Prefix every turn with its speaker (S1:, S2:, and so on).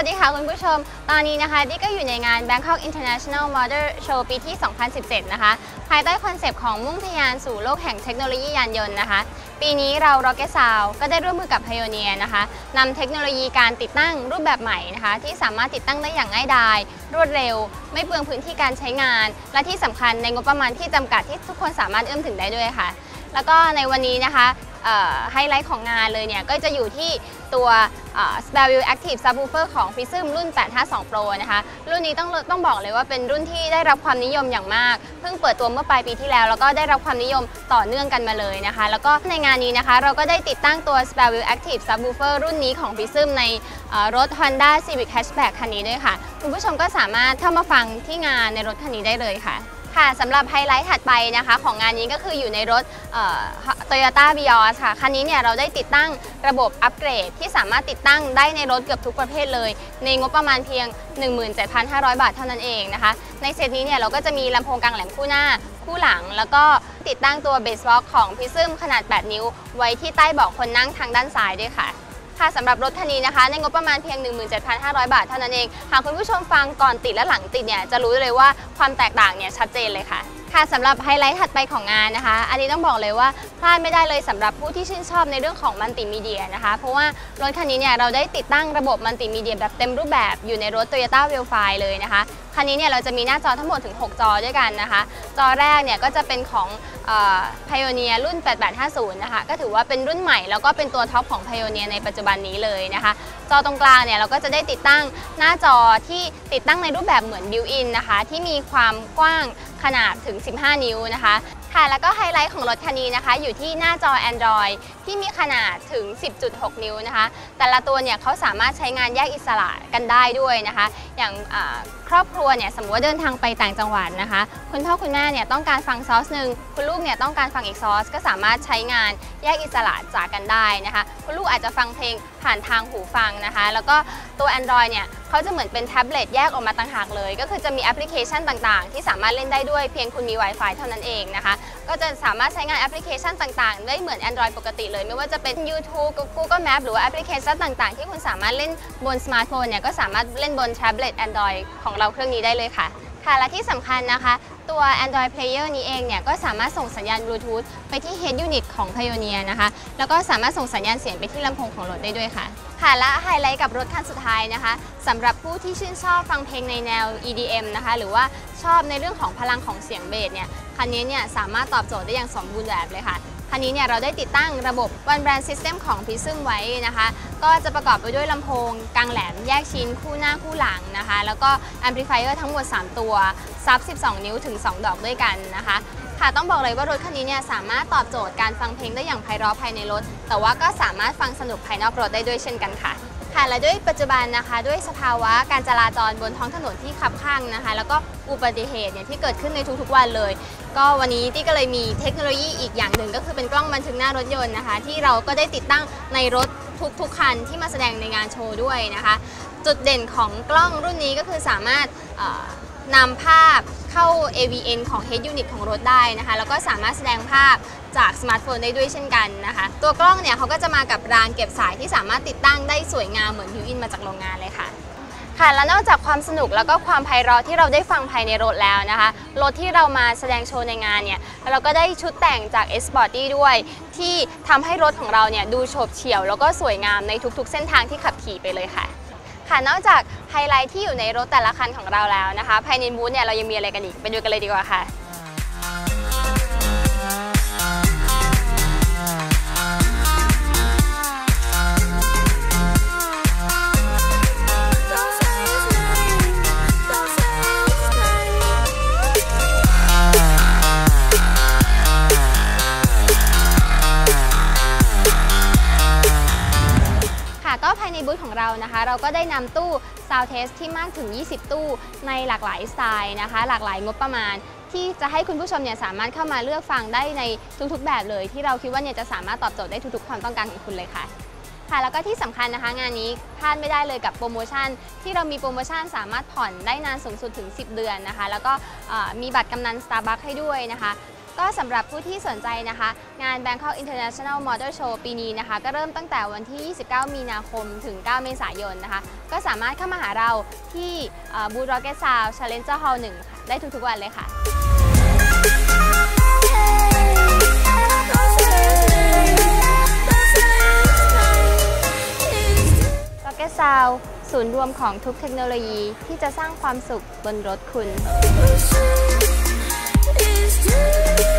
S1: วัสดีค่ะคุณผู้ชมตอนนี้นะคะดิก็อยู่ในงาน Bangkok International Motor Show ปีที่ 2017 นะคะภายใต้คอนเซปต์ของมุ่งทะยานสู่โลกแห่งเทคโนโลยียานยนต์นะคะปีนี้เรา Rocket Sound ก็ได้ร่วมมือกับ Pioneer นะคะนำเทคโนโลยีการติดตั้งรูปแบบใหม่นะคะที่สามารถติดตั้งได้อย่างง่ายดายรวดเร็วไม่เปลืองพื้นที่การใช้งานและที่สำคัญในงบประมาณที่จำกัดที่ทุกคนสามารถเอื้อมถึงได้ด้วยค่ะแล้วก็ในวันนี้นะคะไฮไลท์ของงานเลยเนี่ยก็จะอยู่ที่ตัว SpareView Active Subwoofer ของ Prism รุ่น 852 Pro นะคะรุ่นนี้ต้องบอกเลยว่าเป็นรุ่นที่ได้รับความนิยมอย่างมากเพิ่งเปิดตัวเมื่อปลายปีที่แล้วแล้วก็ได้รับความนิยมต่อเนื่องกันมาเลยนะคะแล้วก็ในงานนี้นะคะเราก็ได้ติดตั้งตัว SpareView Active Subwoofer รุ่นนี้ของ Prism ในรถ Honda Civic Hatchback คันนี้ด้วยค่ะคุณผู้ชมก็สามารถเข้ามาฟังที่งานในรถคันนี้ได้เลยค่ะค่ะสำหรับไฮไลท์ถัดไปนะคะของงานนี้ก็คืออยู่ในรถToyota Vios ค่ะคันนี้เนี่ยเราได้ติดตั้งระบบอัปเกรดที่สามารถติดตั้งได้ในรถเกือบทุกประเภทเลยในงบประมาณเพียง 17,500 บาทเท่านั้นเองนะคะในเซตนี้เนี่ยเราก็จะมีลำโพงกลางแหลมคู่หน้าคู่หลังแล้วก็ติดตั้งตัวเบสบ็อกของ Prism ขนาด 8 นิ้วไว้ที่ใต้เบาะคนนั่งทางด้านซ้ายด้วยค่ะสำหรับรถคันนี้นะคะในงบประมาณเพียง 17,500 บาทเท่านั้นเองหากคุณผู้ชมฟังก่อนติดและหลังติดเนี่ยจะรู้เลยว่าความแตกต่างเนี่ยชัดเจนเลยค่ะสำหรับไฮไลท์ถัดไปของงานนะคะอันนี้ต้องบอกเลยว่าพลาดไม่ได้เลยสำหรับผู้ที่ชื่นชอบในเรื่องของมัลติมีเดียนะคะเพราะว่ารถคันนี้เนี่ยเราได้ติดตั้งระบบมัลติมีเดียแบบเต็มรูปแบบอยู่ในรถ Toyota Velofi เลยนะคะคันนี้เนี่ยเราจะมีหน้าจอทั้งหมดถึง6จอด้วยกันนะคะจอแรกเนี่ยก็จะเป็นของPioneer รุ่น 8850 นะคะก็ถือว่าเป็นรุ่นใหม่แล้วก็เป็นตัวท็อปของ Pioneer ในปัจจุบันนี้เลยนะคะจอตรงกลางเนี่ยเราก็จะได้ติดตั้งหน้าจอที่ติดตั้งในรูปแบบเหมือน built-in นะคะที่มีความกว้างขนาดถึง 15 นิ้วนะคะแล้วก็ไฮไลท์ของรถคันนี้นะคะอยู่ที่หน้าจอ Android ที่มีขนาดถึง 10.6 นิ้วนะคะแต่ละตัวเนี่ยเขาสามารถใช้งานแยกอิสระกันได้ด้วยนะคะอย่างครอบครัวเนี่ยสมมติว่าเดินทางไปต่างจังหวัดนะคะคุณพ่อคุณแม่เนี่ยต้องการฟังซอสหนึ่งคุณลูกเนี่ยต้องการฟังอีกซอสก็สามารถใช้งานแยกอิสระจากกันได้นะคะคุณลูกอาจจะฟังเพลงผ่านทางหูฟังนะคะแล้วก็ตัว Android เนี่ยเขาจะเหมือนเป็นแท็บเล็ตแยกออกมาต่างหากเลยก็คือจะมีแอปพลิเคชันต่างๆที่สามารถเล่นได้ด้วยเพียงคุณมี Wi-Fi เท่านั้นเองนะคะก็จะสามารถใช้งานแอปพลิเคชันต่างๆได้เหมือน Android ปกติเลยไม่ว่าจะเป็น YouTube Google Map หรือว่าแอปพลิเคชันต่างๆที่คุณสามารถเล่นบนสมาร์ทโฟนเนี่ยก็สามารถเล่นบนแท็บเล็ต Android ของเราเครื่องนี้ได้เลยค่ะและที่สำคัญนะคะตัว Android Player นี้เองเนี่ยก็สามารถส่งสัญญาณ Bluetooth ไปที่ Head Unit ของ Pioneer นะคะแล้วก็สามารถส่งสัญญาณเสียงไปที่ลำโพงของรถได้ด้วยค่ะและไฮไลท์กับรถคันสุดท้ายนะคะสำหรับผู้ที่ชื่นชอบฟังเพลงในแนว EDM นะคะหรือว่าชอบในเรื่องของพลังของเสียงเบสเนี่ยคันนี้เนี่ยสามารถตอบโจทย์ได้อย่างสมบูรณ์แบบเลยค่ะคันนี้เนี่ยเราได้ติดตั้งระบบ One Brand System ของ Prism ไว้นะคะก็จะประกอบไปด้วยลำโพงกลางแหลมแยกชิ้นคู่หน้าคู่หลังนะคะแล้วก็ Amplifier ทั้งหมด 3 ตัวซับ 12 นิ้วถึง 2 ดอกด้วยกันนะคะต้องบอกเลยว่ารถคันนี้เนี่ยสามารถตอบโจทย์การฟังเพลงได้อย่างไพเราะภายในรถแต่ว่าก็สามารถฟังสนุกภายนอกรถได้ด้วยเช่นกันค่ะและด้วยปัจจุบันนะคะด้วยสภาวะการจราจรบนท้องถนนที่คับข้างนะคะแล้วก็อุบัติเหตุเนี่ยที่เกิดขึ้นในทุกๆวันเลยก็วันนี้ที่ก็เลยมีเทคโนโลยีอีกอย่างหนึ่งก็คือเป็นกล้องบันทึกหน้ารถยนต์นะคะที่เราก็ได้ติดตั้งในรถทุกคันที่มาแสดงในงานโชว์ด้วยนะคะจุดเด่นของกล้องรุ่นนี้ก็คือสามารถนำภาพเข้า AVN ของ Head Unit ของรถได้นะคะแล้วก็สามารถแสดงภาพจากสมาร์ทโฟนได้ด้วยเช่นกันนะคะตัวกล้องเนี่ยเขาก็จะมากับรางเก็บสายที่สามารถติดตั้งได้สวยงามเหมือนบิวอินมาจากโรงงานเลยค่ะและนอกจากความสนุกแล้วก็ความไพเราะที่เราได้ฟังภายในรถแล้วนะคะรถที่เรามาแสดงโชว์ในงานเนี่ยเราก็ได้ชุดแต่งจาก S-Sporty ด้วยที่ทำให้รถของเราเนี่ยดูโฉบเฉี่ยวแล้วก็สวยงามในทุกๆเส้นทางที่ขับขี่ไปเลยค่ะนอกจากไฮไลท์ที่อยู่ในรถแต่ละคันของเราแล้วนะคะภายในบูธเนี่ยเรายังมีอะไรกันอีกไปดูกันเลยดีกว่าค่ะก็ภายในบูธของเรานะคะเราก็ได้นำตู้ Sound Test ที่มากถึง 20 ตู้ในหลากหลายสไตล์นะคะหลากหลายงบประมาณที่จะให้คุณผู้ชมเนี่ยสามารถเข้ามาเลือกฟังได้ในทุกๆแบบเลยที่เราคิดว่าเนี่ยจะสามารถตอบโจทย์ได้ทุกๆความต้องการของคุณเลยค่ะแล้วก็ที่สำคัญนะคะงานนี้พลาดไม่ได้เลยกับโปรโมชั่นที่เรามีโปรโมชั่นสามารถผ่อนได้นานสูงสุดถึง10 เดือนนะคะแล้วก็มีบัตรกำนัน Starbucks ให้ด้วยนะคะก็สำหรับผู้ที่สนใจนะคะงาน Bangkok International Motor Show ปีนี้นะคะก็เริ่มตั้งแต่วันที่ 29 มีนาคมถึง 9 เมษายนนะคะก็สามารถเข้ามาหาเราที่บูธ Rocket Sound Challenger Hall 1 ค่ะได้ทุกๆวันเลยค่ะ Rocket Sound ศูนย์รวมของทุกเทคโนโลยีที่จะสร้างความสุขบนรถคุณ